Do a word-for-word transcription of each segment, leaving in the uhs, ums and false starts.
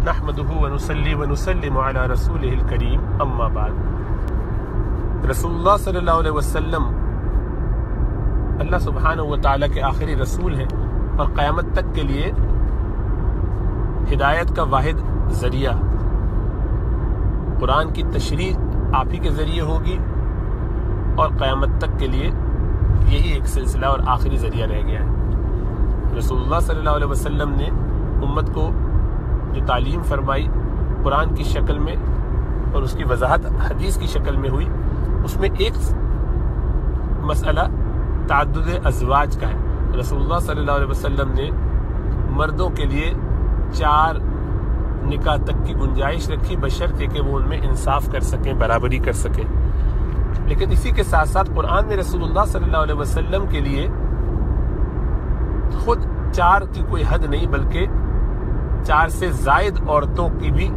نحمدہ ونصلی ونسلم علی رسولہ الکریم اما بعد۔ رسول اللہ صلی اللہ علیہ وسلم اللہ سبحانہ و تعالیٰ کے آخری رسول ہیں اور قیامت تک کے لیے ہدایت کا واحد ذریعہ، قرآن کی تشریح آپ ہی کے ذریعے ہوگی اور قیامت تک کے لیے یہی ایک سلسلہ اور آخری ذریعہ رہ گیا ہے۔ رسول اللہ صلی اللہ علیہ وسلم نے امت کو جو تعلیم فرمائی قرآن کی شکل میں اور اس کی وضاحت حدیث کی شکل میں ہوئی، اس میں ایک مسئلہ تعدد ازواج کا ہے۔ رسول اللہ صلی اللہ علیہ وسلم نے مردوں کے لیے چار نکاح تک کی گنجائش رکھی، بشرطے کہ وہ ان میں انصاف کر سکیں، برابری کر سکیں۔ لیکن اسی کے ساتھ ساتھ قرآن میں رسول اللہ صلی اللہ علیہ وسلم کے لیے خود چار کی کوئی حد نہیں بلکہ چار سے زائد عورتوں کی بھی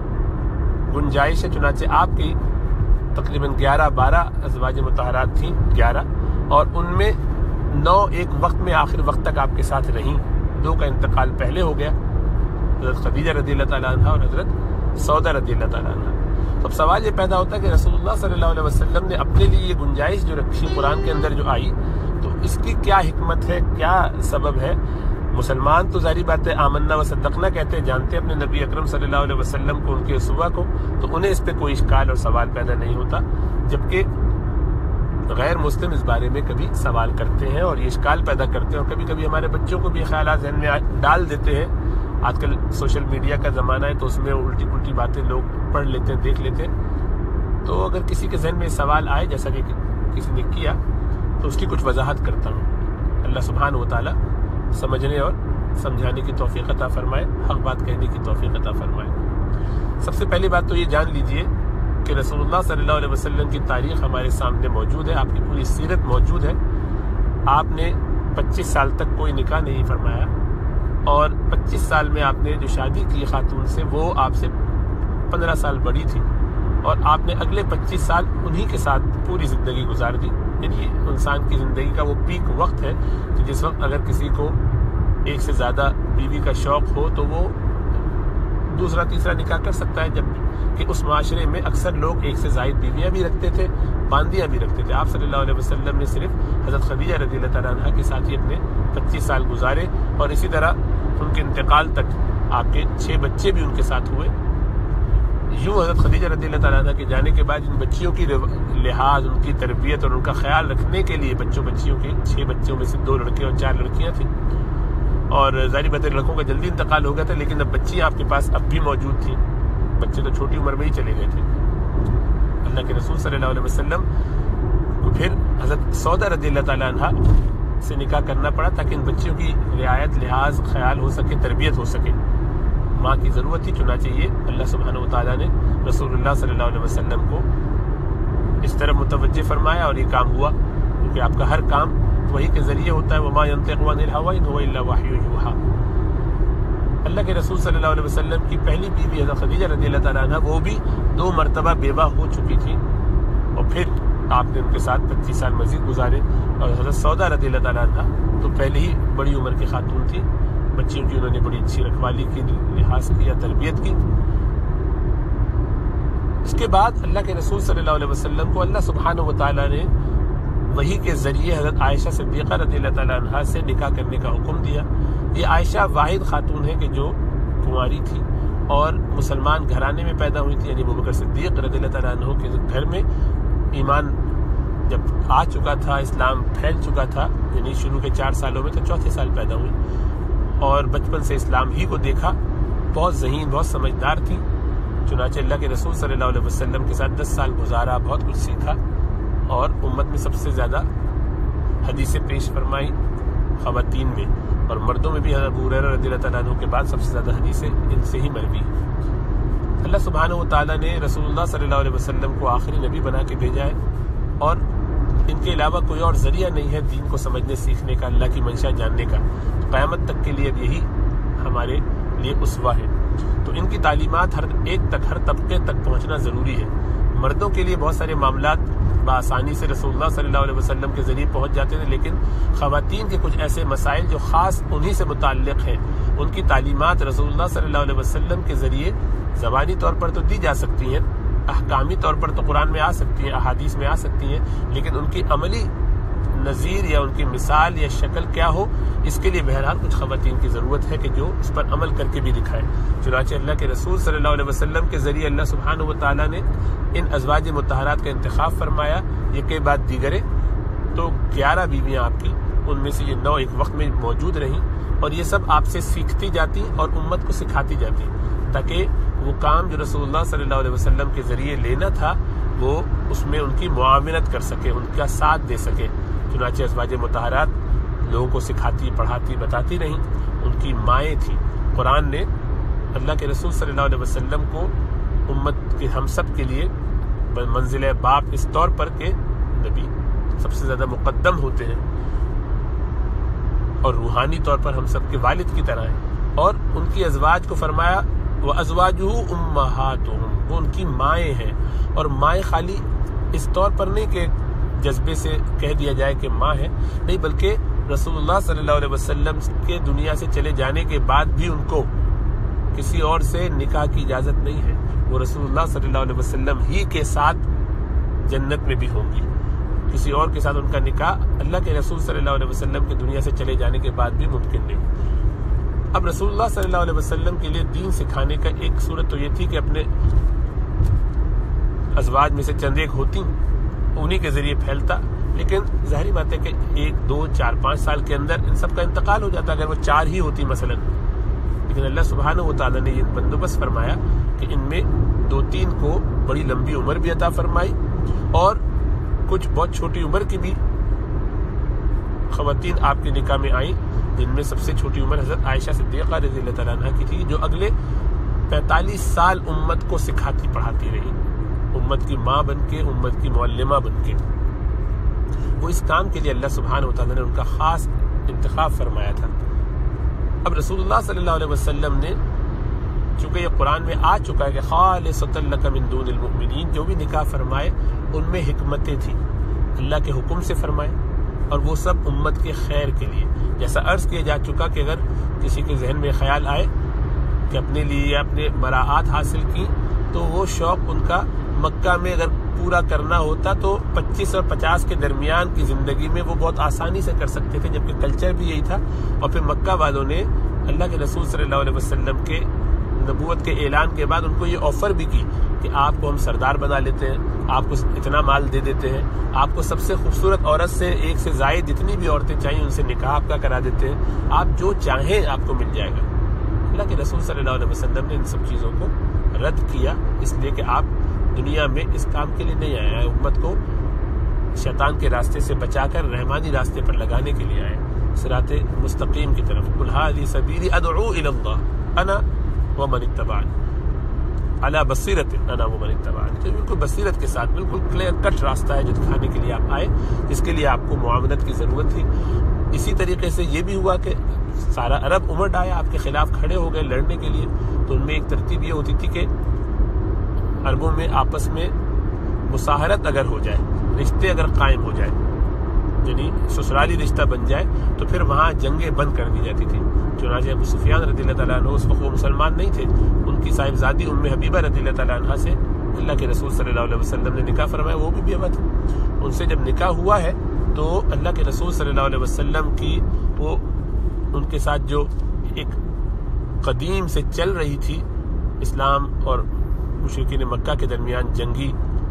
گنجائش ہے، چنانچہ آپ کی تقریباً گیارہ بارہ ازواج مطہرات تھیں، گیارہ، اور ان میں نو ایک وقت میں آخر وقت تک آپ کے ساتھ رہیں، دو کا انتقال پہلے ہو گیا، حضرت خدیجہ رضی اللہ تعالیٰ عنہ اور حضرت سودہ رضی اللہ تعالیٰ عنہ۔ تو اب سوال یہ پیدا ہوتا ہے کہ رسول اللہ صلی اللہ علیہ وسلم نے اپنے لیے یہ گنجائش جو رکھی قرآن کے اندر جو آئی، تو اس کی کیا حکمت ہے، کیا سبب ہے؟ مسلمان تو ظاہری بات ہے آمنا و صدقنا کہتے ہیں، جانتے ہیں اپنے نبی اکرم صلی اللہ علیہ وسلم کو، ان کے اسوہ کو، تو انہیں اس پہ کوئی اشکال اور سوال پیدا نہیں ہوتا، جبکہ غیر مسلم اس بارے میں کبھی سوال کرتے ہیں اور یہ اشکال پیدا کرتے ہیں، اور کبھی کبھی ہمارے بچوں کو بھی خیالات ذہن میں ڈال دیتے ہیں۔ آج کل سوشل میڈیا کا زمانہ ہے تو اس میں الٹی پلٹی باتیں لوگ پڑھ لیتے ہیں، دیکھ لیتے ہیں، تو اگر کسی کے ذہن میں سوال آئے جیسا کہ کسی نے کیا تو اس کی کچھ وضاحت کرتا ہوں۔ اللہ سبحانہ و تعالیٰ سمجھنے اور سمجھانے کی توفیق عطا فرمائے، حق بات کہنے کی توفیق عطا فرمائے۔ سب سے پہلی بات تو یہ جان لیجئے کہ رسول اللہ صلی اللہ علیہ وسلم کی تاریخ ہمارے سامنے موجود ہے، آپ کی پوری سیرت موجود ہے۔ آپ نے پچیس سال تک کوئی نکاح نہیں فرمایا، اور پچیس سال میں آپ نے جو شادی کی خاتون سے وہ آپ سے پندرہ سال بڑی تھی، اور آپ نے اگلے پچیس سال انہی کے ساتھ پوری زندگی گزار دی۔ یعنی انسان کی زندگی کا وہ پیک وقت ہے کہ جس وقت اگر کسی کو ایک سے زیادہ بیوی کا شوق ہو تو وہ دوسرا تیسرا نکاح کر سکتا ہے، جب کہ اس معاشرے میں اکثر لوگ ایک سے زائد بیویاں بھی رکھتے تھے، باندیاں بھی رکھتے تھے۔ آپ صلی اللہ علیہ وسلم نے صرف حضرت خدیجہ رضی اللہ تعالیٰ عنہ کے ساتھ ہی اپنے پچیس سال گزارے، اور اسی طرح ان کے انتقال تک آپ کے چھ بچے بھی ان کے ساتھ ہوئے۔ یوں حضرت خدیجہ رضی اللہ تعالیٰ عنہ کے جانے کے بعد ان بچیوں کی لحاظ، ان کی تربیت اور ان کا خیال رکھنے کے لیے بچوں بچیوں کے چھ بچوں میں سے دو لڑکے اور چار لڑکیاں تھیں، اور ظاہری بات ہے لڑکوں کا جلدی انتقال ہو گیا تھا، لیکن اب بچیاں آپ کے پاس اب بھی موجود تھیں، بچے تو چھوٹی عمر میں ہی چلے گئے تھے۔ اللہ کے رسول صلی اللہ علیہ وسلم کو پھر حضرت سودہ رضی اللہ تعالیٰ عنہ سے نکاح کرنا پڑا تاکہ ان بچیوں کی رعایت، لحاظ، خیال ہو سکے، تربیت ہو سکے، ماں کی ضرورت تھی، چنانچہ یہ اللہ سبحانہ و تعالیٰ نے رسول اللہ صلی اللہ علیہ وسلم کو اس طرح متوجہ فرمایا، اور یہ کام ہوا، کیونکہ آپ کا ہر کام وحی کے ذریعے ہوتا ہے۔ وما ينطق عن الهوى ان هو الا وحی یوحی۔ اللہ کے رسول صلی اللہ علیہ وسلم کی پہلی بیوی حضرت خدیجہ رضی اللہ تعالیٰ عنہ وہ بھی دو مرتبہ بیوہ ہو چکی تھی، اور پھر آپ نے ان کے ساتھ پچیس سال مزید گزارے، اور حضرت سودہ رضی اللہ تعالیٰ عنہ تو پہلے ہی بڑی عمر کی خاتون تھی، بچیوں کی انہوں نے بڑی اچھی رکھوالی کی، لحاظ کی یا تربیت کی۔ اس کے بعد اللہ کے رسول صلی اللہ علیہ وسلم کو اللہ سبحانہ و تعالیٰ نے وحی کے ذریعے حضرت عائشہ صدیقہ رضی اللہ تعالیٰ عنہ سے نکاح کرنے کا حکم دیا۔ یہ عائشہ واحد خاتون ہے کہ جو کنواری تھی اور مسلمان گھرانے میں پیدا ہوئی تھی، یعنی ابوبکر صدیق رضی اللہ تعالیٰ عنہ کے گھر میں ایمان جب آ چکا تھا، اسلام پھیل چکا تھا، یعنی شروع کے چار سالوں میں، تو چوتھے سال پیدا ہوئی، اور بچپن سے اسلام ہی کو دیکھا، بہت ذہین، بہت سمجھدار تھی، چنانچہ اللہ کے رسول صلی اللہ علیہ وسلم کے ساتھ دس سال گزارا، بہت کچھ سیکھا، اور امت میں سب سے زیادہ حدیثیں پیش فرمائی خواتین میں، اور مردوں میں بھی حضرت ابو ہریرہ رضی اللہ تعالیٰ عنہ کے بعد سب سے زیادہ حدیثیں ان سے ہی مروی۔ اللہ سبحانہ و تعالیٰ نے رسول اللہ صلی اللہ علیہ وسلم کو آخری نبی بنا کے بھیجا ہے، اور ان کے علاوہ کوئی اور ذریعہ نہیں ہے دین کو سمجھنے، سیکھنے کا، اللہ کی منشا جاننے کا۔ قیامت تک کے لیے اب یہی ہمارے لیے اسوہ ہے، تو ان کی تعلیمات ہر ایک تک، ہر طبقے تک پہنچنا ضروری ہے۔ مردوں کے لیے بہت سارے معاملات بآسانی سے رسول اللہ صلی اللہ علیہ وسلم کے ذریعے پہنچ جاتے تھے، لیکن خواتین کے کچھ ایسے مسائل جو خاص انہی سے متعلق ہیں، ان کی تعلیمات رسول اللہ صلی اللہ علیہ وسلم کے ذریعے زبانی طور پر تو دی جا سکتی ہیں، احکامی طور پر تو قرآن میں آ سکتی ہیں، احادیث میں آ سکتی ہیں، لیکن ان کی عملی نظیر یا ان کی مثال یا شکل کیا ہو، اس کے لیے بہرحال کچھ خواتین کی ضرورت ہے کہ جو اس پر عمل کر کے بھی دکھائیں۔ چنانچہ اللہ کے رسول صلی اللہ علیہ وسلم کے ذریعے اللہ سبحانہ و تعالیٰ نے ان ازواج مطہرات کا انتخاب فرمایا۔ یہ کئی بات دیگرے تو گیارہ بیویاں آپ کی، ان میں سے یہ نو ایک وقت میں موجود رہیں، اور یہ سب آپ سے سیکھتی جاتی اور امت کو سکھاتی جاتی، تاکہ وہ کام جو رسول اللہ صلی اللہ علیہ وسلم کے ذریعے لینا تھا وہ اس میں ان کی معاونت کر سکے، ان کا ساتھ دے سکے۔ چنانچہ ازواج مطہرات لوگوں کو سکھاتی، پڑھاتی، بتاتی رہیں، ان کی مائیں تھیں۔ قرآن نے اللہ کے رسول صلی اللہ علیہ وسلم کو امت کے ہم سب کے لیے منزل باپ اس طور پر کہ نبی سب سے زیادہ مقدم ہوتے ہیں اور روحانی طور پر ہم سب کے والد کی طرح ہیں، اور ان کی ازواج کو فرمایا وَأَزْوَاجُهُ أُمَّهَاتُهُمْ، وہ ان کی مائیں ہیں۔ اور مائیں خالی اس طور پر نہیں کہ جذبے سے کہہ دیا جائے کہ ماں ہے، نہیں، بلکہ رسول اللہ صلی اللہ علیہ وسلم کے دنیا سے چلے جانے کے بعد بھی ان کو کسی اور سے نکاح کی اجازت نہیں ہے، وہ رسول اللہ صلی اللہ علیہ وسلم ہی کے ساتھ جنت میں بھی ہوں گی، کسی اور کے ساتھ ان کا نکاح اللہ کے رسول صلی اللہ علیہ وسلم کے دنیا سے چلے جانے کے بعد بھی ممکن نہیں۔ اب رسول اللہ صلی اللہ علیہ وسلم کے لیے دین سکھانے کا ایک صورت تو یہ تھی کہ اپنے ازواج میں سے چند ایک ہوتی، انہی کے ذریعے پھیلتا، لیکن ظاہری بات ہے کہ ایک دو چار پانچ سال کے اندر ان سب کا انتقال ہو جاتا اگر وہ چار ہی ہوتی مثلا، لیکن اللہ سبحانہ و تعالیٰ نے یہ بندوبست فرمایا کہ ان میں دو تین کو بڑی لمبی عمر بھی عطا فرمائی، اور کچھ بہت چھوٹی عمر کی بھی خواتین آپ کے نکاح میں آئیں، جن میں سب سے چھوٹی عمر حضرت عائشہ صدیقہ رضی اللہ تعالیٰ عنہ کی تھی، جو اگلے پینتالیس سال امت کو سکھاتی پڑھاتی رہی، امت کی ماں بن کے، امت کی معلمہ بن کے۔ وہ اس کام کے لیے اللہ سبحانہ و تعالیٰ نے ان کا خاص انتخاب فرمایا تھا۔ اب رسول اللہ صلی اللہ علیہ وسلم نے، چونکہ یہ قرآن میں آ چکا ہے کہ خالصۃ لک من دون المؤمنین، جو بھی نکاح فرمائے ان میں حکمتیں تھیں، اللہ کے حکم سے فرمائے، اور وہ سب امت کے خیر کے لیے۔ جیسا عرض کیا جا چکا کہ اگر کسی کے ذہن میں خیال آئے کہ اپنے لیے یا اپنے مراعات حاصل کی، تو وہ شوق ان کا مکہ میں اگر پورا کرنا ہوتا تو پچیس اور پچاس کے درمیان کی زندگی میں وہ بہت آسانی سے کر سکتے تھے، جبکہ کلچر بھی یہی تھا۔ اور پھر مکہ والوں نے اللہ کے رسول صلی اللہ علیہ وسلم کے نبوت کے اعلان کے بعد ان کو یہ آفر بھی کی کہ آپ کو ہم سردار بنا لیتے ہیں، آپ کو اتنا مال دے دیتے ہیں، آپ کو سب سے خوبصورت عورت سے ایک سے زائد جتنی بھی عورتیں چاہیے ان سے نکاح آپ کا کرا دیتے ہیں، آپ جو چاہیں آپ کو مل جائے گا۔ اللہ کے رسول صلی اللہ علیہ وسلم نے ان سب چیزوں کو رد کیا، اس لیے کہ آپ دنیا میں اس کام کے لیے نہیں آئے ہیں، امت کو شیطان کے راستے سے بچا کر رحمانی راستے پر لگانے کے لیے آئے، صراط مستقیم کی طرف۔ قل ھذہ سبیلی ادعو الی اللہ انا ومن اتبعنی علی بصیرۃ انا ومن اتبعنی، تو بالکل بصیرت کے ساتھ بالکل کلیئر کٹ راستہ ہے جو دکھانے کے لیے آپ آئے، جس کے لیے آپ کو معاونت کی ضرورت تھی۔ اسی طریقے سے یہ بھی ہوا کہ سارا عرب امٹ آیا، آپ کے خلاف کھڑے ہو گئے لڑنے کے لیے، تو ان میں ایک ترتیب یہ ہوتی تھی کہ عربوں میں آپس میں مساہرت اگر ہو جائے، رشتے اگر قائم ہو جائے، یعنی سسرالی رشتہ بن جائے، تو پھر وہاں جنگیں بند کر دی جاتی تھی۔ چنانچہ ابو سفیان رضی اللہ تعالیٰ عنہ اس وقت وہ مسلمان نہیں تھے، ان کی صاحبزادی ام حبیبہ رضی اللہ تعالیٰ عنہ سے اللہ کے رسول صلی اللہ علیہ وسلم نے نکاح فرمایا، وہ بھی بیوہ تھی۔ ان سے جب نکاح ہوا ہے تو اللہ کے رسول صلی اللہ علیہ وسلم کی وہ ان کے ساتھ جو ایک قدیم سے چل رہی تھی اسلام اور مشرکین مکہ کے درمیان جنگی،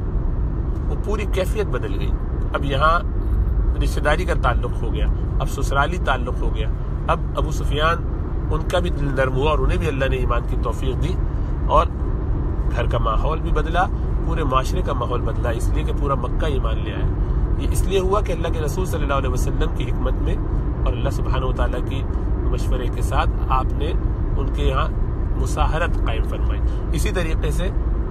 وہ پوری کیفیت بدل گئی۔ اب یہاں رشتہ داری کا تعلق ہو گیا، اب سسرالی تعلق ہو گیا، اب ابو سفیان ان کا بھی دل نرم ہوا اور انہیں بھی اللہ نے ایمان کی توفیق دی، اور گھر کا ماحول بھی بدلا، پورے معاشرے کا ماحول بدلا، اس لیے کہ پورا مکہ ایمان لے آیا۔ یہ اس لیے ہوا کہ اللہ کے رسول صلی اللہ علیہ وسلم کی حکمت میں اور اللہ سبحانہ و تعالیٰ کی مشورے کے ساتھ آپ نے ان کے یہاں مساہرت قائم فرمائی۔ اسی طریقے سے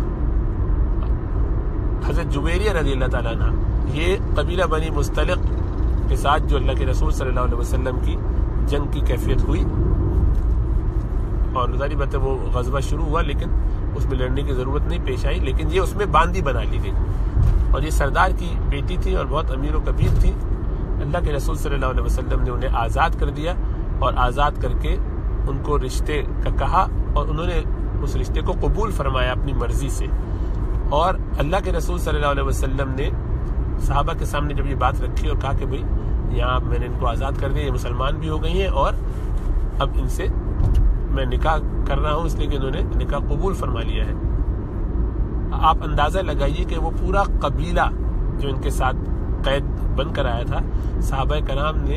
حضرت جویریہ رضی اللہ تعالیٰ عنہ، یہ قبیلہ بنی مستلق کے ساتھ جو اللہ کے رسول صلی اللہ علیہ وسلم کی جنگ کی کیفیت ہوئی، اور ظاہری بات ہے وہ غزوہ شروع ہوا لیکن اس میں لڑنے کی ضرورت نہیں پیش آئی، لیکن یہ اس میں باندی بنا لی گئی۔ اور یہ سردار کی بیٹی تھی اور بہت امیر و کبیر تھی. اللہ کے رسول صلی اللہ علیہ وسلم نے انہیں آزاد کر دیا اور آزاد کر کے ان کو رشتے کا کہا اور انہوں نے اس رشتے کو قبول فرمایا اپنی مرضی سے. اور اللہ کے رسول صلی اللہ علیہ وسلم نے صحابہ کے سامنے جب یہ بات رکھی اور کہا کہ بھئی یہاں میں نے ان کو آزاد کر دیا، یہ مسلمان بھی ہو گئی ہیں اور اب ان سے میں نکاح کر رہا ہوں، اس لیے کہ انہوں نے نکاح قبول فرما لیا ہے. آپ اندازہ لگائیے کہ وہ پورا قبیلہ جو ان کے ساتھ قید بن کر آیا تھا، صحابہ کرام نے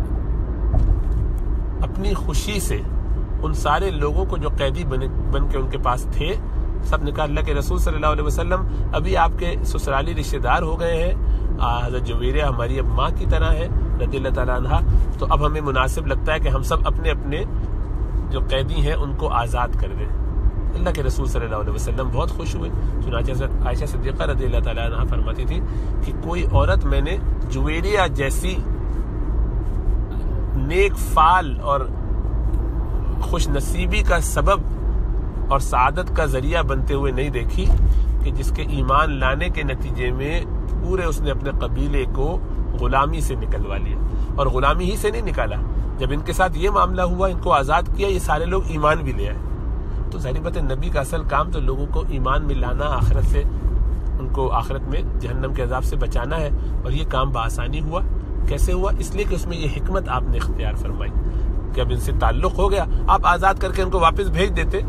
اپنی خوشی سے ان سارے لوگوں کو جو قیدی بن بن کے ان کے پاس تھے سب نے کہا اللہ کے رسول صلی اللہ علیہ وسلم ابھی آپ کے سسرالی رشتہ دار ہو گئے ہیں، حضرت جویریہ ہماری اب ماں کی طرح ہے رضی اللہ تعالیٰ عنہ، تو اب ہمیں مناسب لگتا ہے کہ ہم سب اپنے اپنے جو قیدی ہیں ان کو آزاد کر دیں. اللہ کے رسول صلی اللہ علیہ وسلم بہت خوش ہوئے. چنانچہ حضرت عائشہ صدیقہ رضی اللہ تعالیٰ عنہ فرماتی تھی کہ کوئی عورت میں نے جویریہ جیسی نیک فال اور خوش نصیبی کا سبب اور سعادت کا ذریعہ بنتے ہوئے نہیں دیکھی کہ جس کے ایمان لانے کے نتیجے میں پورے اس نے اپنے قبیلے کو غلامی سے نکلوا لیا. اور غلامی ہی سے نہیں نکالا، جب ان کے ساتھ یہ معاملہ ہوا ان کو آزاد کیا، یہ سارے لوگ ایمان بھی لے آئے. تو ظاہر بات ہے نبی کا اصل کام تو لوگوں کو ایمان میں لانا، آخرت سے ان کو آخرت میں جہنم کے عذاب سے بچانا ہے، اور یہ کام بآسانی ہوا. کیسے ہوا؟ اس لیے کہ اس میں یہ حکمت آپ نے اختیار فرمائی کہ اب ان سے تعلق ہو گیا، آپ آزاد کر کے ان کو واپس بھیج دیتے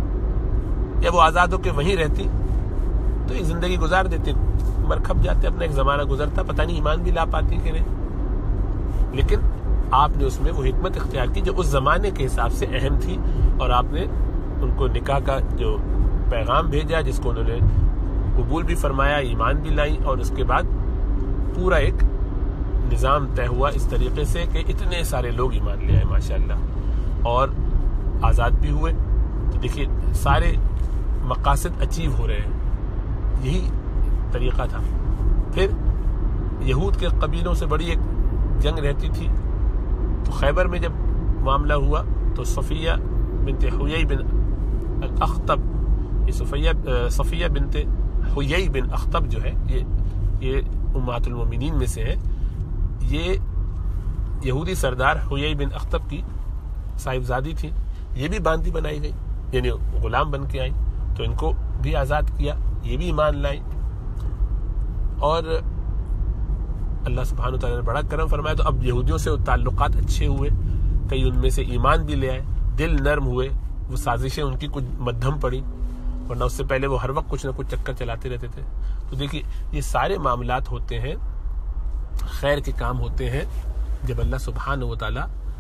یا وہ آزاد ہو کے وہیں رہتی تو یہ زندگی گزار دیتے، مر کھپ جاتے، اپنا ایک زمانہ گزرتا، پتہ نہیں ایمان بھی لا پاتی کہ نہیں. لیکن آپ نے اس میں وہ حکمت اختیار کی جو اس زمانے کے حساب سے اہم تھی، اور آپ نے ان کو نکاح کا جو پیغام بھیجا جس کو انہوں نے قبول بھی فرمایا، ایمان بھی لائیں، اور اس کے بعد پورا ایک نظام طے ہوا اس طریقے سے کہ اتنے سارے لوگ ایمان لے آئے ماشاءاللہ اور آزاد بھی ہوئے. تو دیکھیے سارے مقاصد اچیو ہو رہے ہیں، یہی طریقہ تھا. پھر یہود کے قبیلوں سے بڑی ایک جنگ رہتی تھی. تو خیبر میں جب معاملہ ہوا تو صفیہ بنت حیی بن الاخطب، یہ صفیہ صفیہ بنت حیی بن اخطب جو ہے یہ یہ امہات المومنین میں سے ہے. یہ یہودی سردار حیی بن اخطب کی صاحبزادی تھی. یہ بھی باندی بنائی گئی، یعنی غلام بن کے آئی، تو ان کو بھی آزاد کیا، یہ بھی ایمان لائیں. اور اللہ سبحانہ وتعالی نے بڑا کرم فرمایا، تو اب یہودیوں سے تعلقات اچھے ہوئے، کئی ان میں سے ایمان بھی لے آئے، دل نرم ہوئے. وہ سازشیں ان کی کچھ مدھم پڑی، ورنہ اس سے پہلے وہ ہر وقت کچھ نہ کچھ چکر چلاتے رہتے تھے. تو دیکھیے یہ سارے معاملات ہوتے ہیں، خیر کے کام ہوتے ہیں جب اللہ سبحانہ وتعالی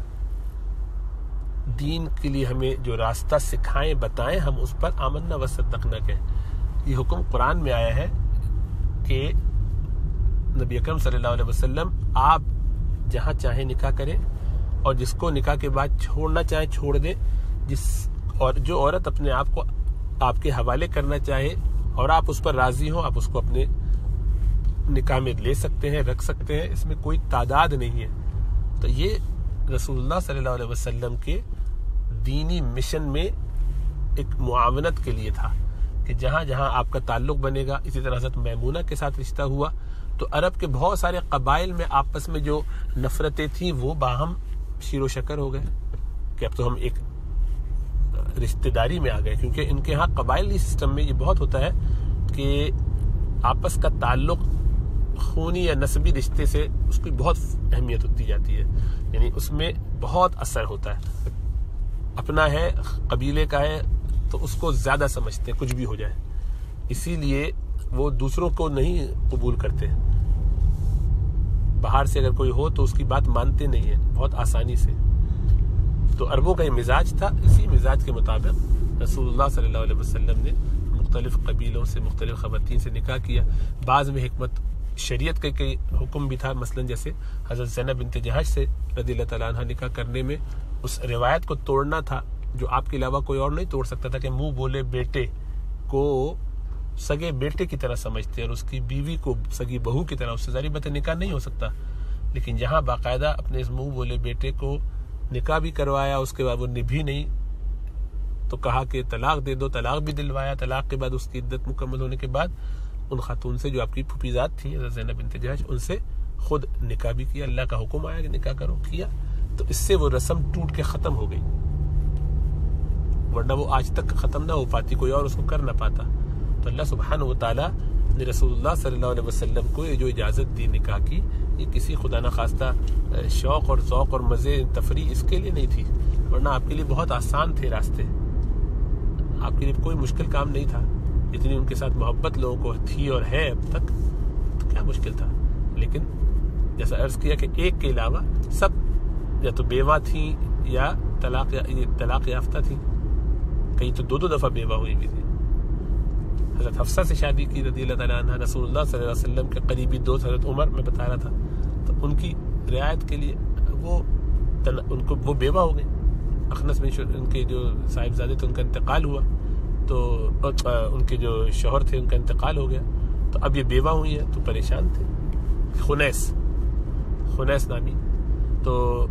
دین کے لیے ہمیں جو راستہ سکھائیں بتائیں، ہم اس پر آمنا وصدقنا کہیں. یہ حکم قرآن میں آیا ہے کہ نبی اکرم صلی اللہ علیہ وسلم آپ جہاں چاہیں نکاح کریں، اور جس کو نکاح کے بعد چھوڑنا چاہیں چھوڑ دیں، جس اور جو عورت اپنے آپ کو آپ کے حوالے کرنا چاہے اور آپ اس پر راضی ہوں، آپ اس کو اپنے نکاح میں لے سکتے ہیں، رکھ سکتے ہیں، اس میں کوئی تعداد نہیں ہے. تو یہ رسول اللہ صلی اللہ علیہ وسلم کے دینی مشن میں ایک معاونت کے لیے تھا کہ جہاں جہاں آپ کا تعلق بنے گا. اسی طرح حضرت میمونہ کے ساتھ رشتہ ہوا تو عرب کے بہت سارے قبائل میں آپس میں جو نفرتیں تھیں وہ باہم شیر و شکر ہو گئے کہ اب تو ہم ایک رشتہ داری میں آ گئے. کیونکہ ان کے ہاں قبائلی سسٹم میں یہ بہت ہوتا ہے کہ آپس کا تعلق خونی یا نسبی رشتے سے اس کی بہت اہمیت دی جاتی ہے، یعنی اس میں بہت اثر ہوتا ہے. اپنا ہے، قبیلے کا ہے، تو اس کو زیادہ سمجھتے ہیں کچھ بھی ہو جائے، اسی لیے وہ دوسروں کو نہیں قبول کرتے. باہر سے اگر کوئی ہو تو اس کی بات مانتے نہیں ہیں بہت آسانی سے. تو عربوں کا یہ مزاج تھا. اسی مزاج کے مطابق رسول اللہ صلی اللہ علیہ وسلم نے مختلف قبیلوں سے، مختلف خواتین سے نکاح کیا. بعض میں حکمت شریعت کا کئی حکم بھی تھا، مثلا جیسے حضرت زینب بنت جہش سے رضی اللہ تعالیٰ عنہ نکاح کرنے میں اس روایت کو توڑنا تھا جو آپ کے علاوہ کوئی اور نہیں توڑ سکتا تھا کہ منہ بولے بیٹے کو سگے بیٹے کی طرح سمجھتے اور اس کی بیوی کو سگی بہو کی طرح. اس سے ظاہر بات نکاح نہیں ہو سکتا، لیکن جہاں باقاعدہ اپنے اس منہ بولے بیٹے کو نکاح بھی کروایا، اس کے بعد وہ نبھی نہیں تو کہا کہ طلاق دے دو، طلاق بھی دلوایا. طلاق کے بعد اس کی عدت مکمل ہونے کے بعد ان خاتون سے جو آپ کی پھوپھیزاد تھیں حضرت زینب بنت جحش، ان سے خود نکاح بھی کیا، اللہ کا حکم آیا کہ نکاح کرو، کیا، تو اس سے وہ رسم ٹوٹ کے ختم ہو گئی، ورنہ وہ آج تک ختم نہ ہو پاتی، کوئی اور اس کو کر نہ پاتا۔ تو اللہ سبحانہ و تعالیٰ نے رسول اللہ صلی اللہ علیہ وسلم کو یہ جو اجازت دی نکاح کی، یہ کسی خدا نخواستہ شوق اور ذوق اور مزے تفریح اس کے لیے نہیں تھی، ورنہ آپ کے لیے بہت آسان تھے راستے، آپ کے لیے کوئی مشکل کام نہیں تھا، اتنی ان کے ساتھ محبت لوگوں کو تھی اور ہے اب تک، تو کیا مشکل تھا۔ لیکن جیسا عرض کیا کہ ایک کے علاوہ سب یا تو بیوہ تھیں یا طلاق طلاق یافتہ تھیں، کئی تو دو دو دفعہ بیوہ ہوئی بھی تھی۔ حضرت حفصہ سے شادی کی رضی اللہ تعالیٰ عنہ، رسول اللہ صلی اللہ علیہ وسلم کے قریبی دوست حضرت عمر میں بتا رہا تھا، تو ان کی رعایت کے لیے وہ ان کو وہ بیوہ ہو گئے۔ اخنس میں ان کے جو صاحبزادے تھے ان کا انتقال ہوا، تو ان کے جو شوہر تھے ان کا انتقال ہو گیا، تو اب یہ بیوہ ہوئی ہیں، تو پریشان تھے۔ خنیس خنیس نامی، تو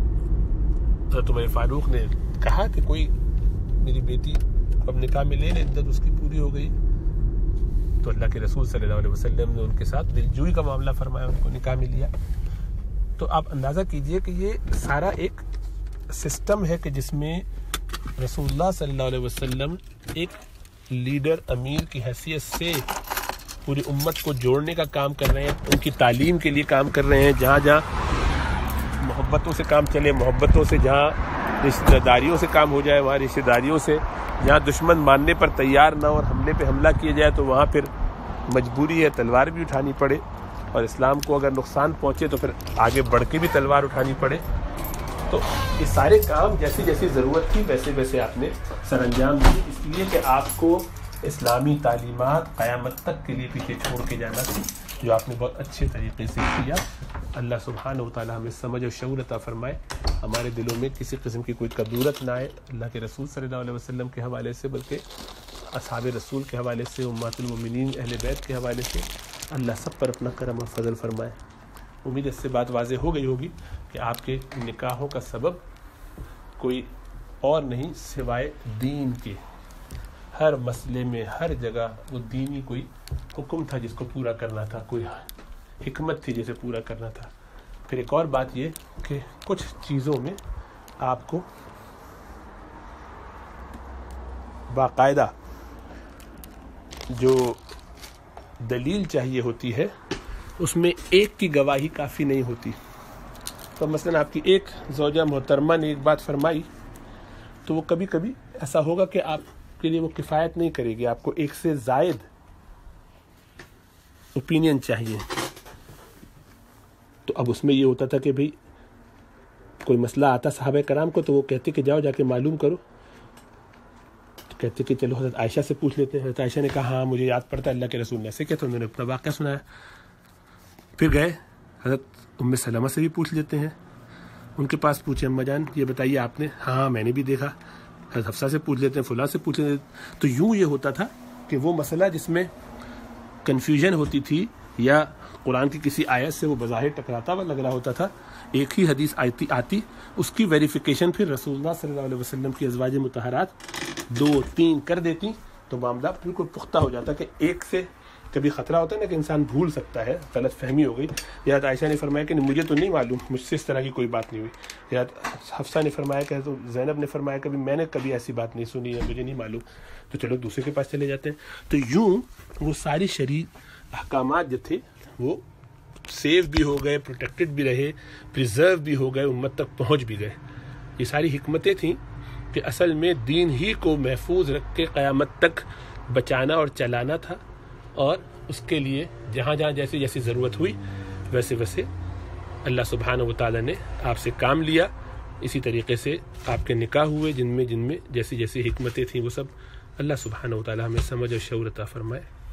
حضرت عمر فاروق نے کہا کہ کوئی میری بیٹی کو اب نکاح میں لے لے، عدت اس کی پوری ہو گئی، تو اللہ کے رسول صلی اللہ علیہ وسلم نے ان کے ساتھ دلجوئی کا معاملہ فرمایا، ان کو نکاح میں لیا۔ تو آپ اندازہ کیجئے کہ یہ سارا ایک سسٹم ہے کہ جس میں رسول اللہ صلی اللہ علیہ وسلم ایک لیڈر امیر کی حیثیت سے پوری امت کو جوڑنے کا کام کر رہے ہیں، ان کی تعلیم کے لیے کام کر رہے ہیں، جہاں جہاں محبتوں سے کام چلے، محبتوں سے جہاں رشتہ داریوں سے کام ہو جائے وہاں رشتہ داریوں سے، جہاں دشمن ماننے پر تیار نہ اور حملے پہ حملہ کیا جائے تو وہاں پھر مجبوری ہے تلوار بھی اٹھانی پڑے، اور اسلام کو اگر نقصان پہنچے تو پھر آگے بڑھ کے بھی تلوار اٹھانی پڑے۔ تو یہ سارے کام جیسی جیسی ضرورت تھی ویسے ویسے آپ نے سر انجام دی، اس لیے کہ آپ کو اسلامی تعلیمات قیامت تک کے لیے پیچھے چھوڑ کے جانا تھی، جو آپ نے بہت اچھے طریقے سے کیا۔ اللہ سبحانہ و تعالیٰ ہمیں سمجھ اور شعور عطا فرمائے، ہمارے دلوں میں کسی قسم کی کوئی کدورت نہ آئے اللہ کے رسول صلی اللہ علیہ وسلم کے حوالے سے، بلکہ اصحاب رسول کے حوالے سے، امہات المومنین اہل بیت کے حوالے سے اللہ سب پر اپنا کرم اور فضل فرمائے۔ امید اس سے بات واضح ہو گئی ہوگی کہ آپ کے نکاحوں کا سبب کوئی اور نہیں سوائے دین کے، ہر مسئلے میں ہر جگہ وہ دینی کوئی حکم تھا جس کو پورا کرنا تھا، کوئی حکمت تھی جسے پورا کرنا تھا۔ پھر ایک اور بات یہ کہ کچھ چیزوں میں آپ کو باقاعدہ جو دلیل چاہیے ہوتی ہے اس میں ایک کی گواہی کافی نہیں ہوتی۔ تو مثلا آپ کی ایک زوجہ محترمہ نے ایک بات فرمائی تو وہ کبھی کبھی ایسا ہوگا کہ آپ کے لیے وہ کفایت نہیں کرے گی، آپ کو ایک سے زائد اوپینین چاہیے۔ تو اب اس میں یہ ہوتا تھا کہ بھئی کوئی مسئلہ آتا صحابہ کرام کو تو وہ کہتے کہ جاؤ جا کے معلوم کرو، تو کہتے کہ چلو حضرت عائشہ سے پوچھ لیتے ہیں۔ حضرت عائشہ نے کہا ہاں مجھے یاد پڑتا ہے اللہ کے رسول نے ایسے کیا، تو انہوں نے اپنا واقعہ سنایا۔ پھر گئے حضرت ام سلمہ سے بھی پوچھ لیتے ہیں، ان کے پاس پوچھے اماں جان یہ بتائیے آپ نے، ہاں میں نے بھی دیکھا۔ حضرت حفصہ سے پوچھ لیتے ہیں، فلاں سے پوچھ لیتے ہیں۔ تو یوں یہ ہوتا تھا کہ وہ مسئلہ جس میں کنفیوژن ہوتی تھی یا قرآن کی کسی آیت سے وہ بظاہر ٹکراتا ہوا لگ رہا ہوتا تھا، ایک ہی حدیث آتی آتی اس کی ویریفیکیشن پھر رسول اللہ صلی اللہ علیہ وسلم کی ازواج مطہرات دو تین کر دیتی تو معاملہ بالکل پختہ ہو جاتا کہ ایک سے کبھی خطرہ ہوتا ہے نا کہ انسان بھول سکتا ہے، غلط فہمی ہو گئی۔ حضرت عائشہ نے فرمایا کہ مجھے تو نہیں معلوم، مجھ سے اس طرح کی کوئی بات نہیں ہوئی۔ حضرت حفصہ نے فرمایا کہ تو زینب نے فرمایا کہ میں نے کبھی ایسی بات نہیں سنی ہے، مجھے نہیں معلوم، تو چلو دوسرے کے پاس چلے جاتے ہیں۔ تو یوں وہ ساری شرعی احکامات جو تھے وہ سیو بھی ہو گئے، پروٹیکٹڈ بھی رہے، پریزرو بھی ہو گئے، امت تک پہنچ بھی گئے۔ یہ ساری حکمتیں تھیں کہ اصل میں دین ہی کو محفوظ رکھ کے قیامت تک بچانا اور چلانا تھا، اور اس کے لیے جہاں جہاں جیسی جیسی ضرورت ہوئی ویسے ویسے اللہ سبحانہ و تعالیٰ نے آپ سے کام لیا۔ اسی طریقے سے آپ کے نکاح ہوئے جن میں جن میں جیسی جیسی حکمتیں تھیں وہ سب اللہ سبحانہ و تعالیٰ ہمیں سمجھ اور شعور عطا فرمائے۔